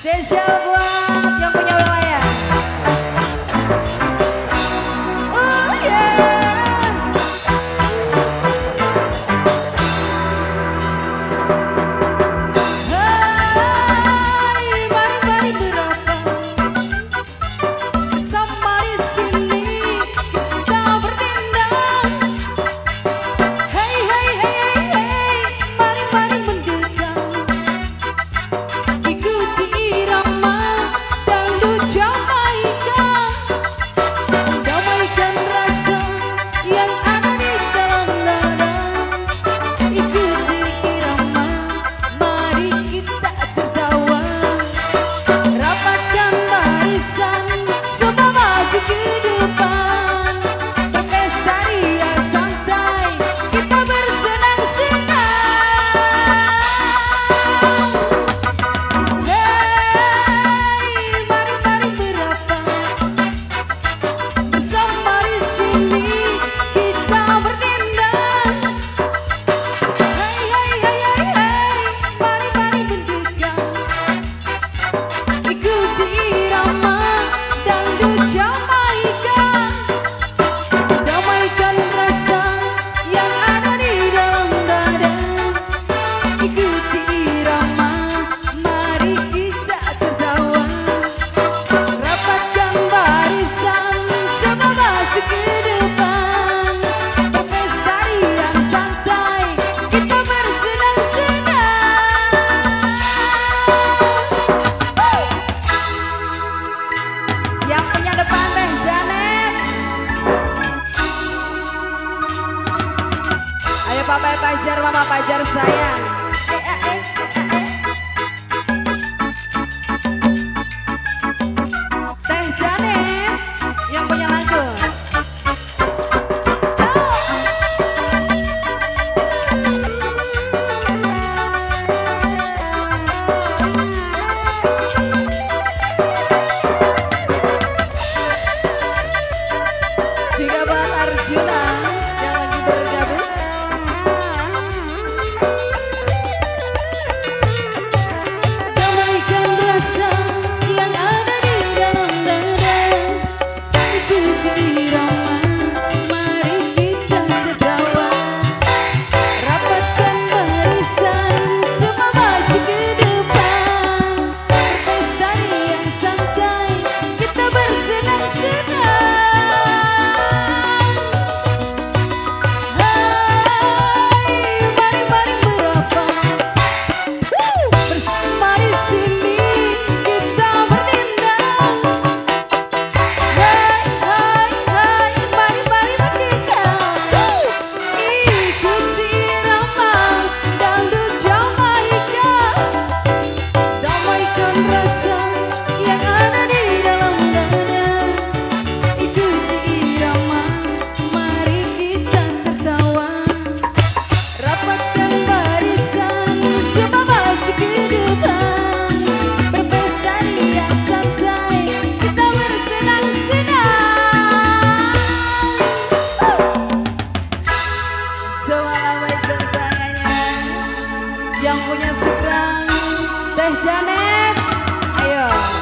Spesial buat yang punya wilayah. Oh yeah. Hai, mari berapa bersama di sini kita berdendang. Hey hey hey hey hey, mari mendekat. Ikuti irama dangdut Jamaika, damaikan rasa yang ada di dalam dada. Ikuti irama, mari kita tertawa. Rapatkan barisan, semua maju ke depan. Berpesta riang santai, kita bersenang-senang. Mari berapa bersama di sini kita berdendang. Hey hey hey hey hey, mari mendekat. Ikuti irama dangdut Jamaika, damaikan rasa yang ada di dalam dada. Ikuti irama, mari kita tertawa. Rapatkan barisan, semua maju ke depan. Berpesta riang santai, kita bersenang-senang. Yang punya depan Teh Janet. Ayo Papa Pajar, Mama Pajar sayang. Teh Janet yang punya lagu. Juga buat Arjuna yang lagi bergabung. Damaikan rasa yang ada di dalam dada. Ikuti irama, mari kita tertawa. Rapatkan barisan, semua maju ke depan. Berpesta riang santai, kita bersenang-senang. Mari berapa bersama di sini kita berdendang. Hai mari mendekat. Ikuti irama dangdut Jamaika, damaikan rasa yang ada di dalam dada. Ikuti irama, mari kita tertawa. Rapatkan barisan, semua maju ke depan. Berpesta riang santai, kita bersenang-senang. Semua lambaikan tangannya. Yang punya seberang Teh Janet, ayo.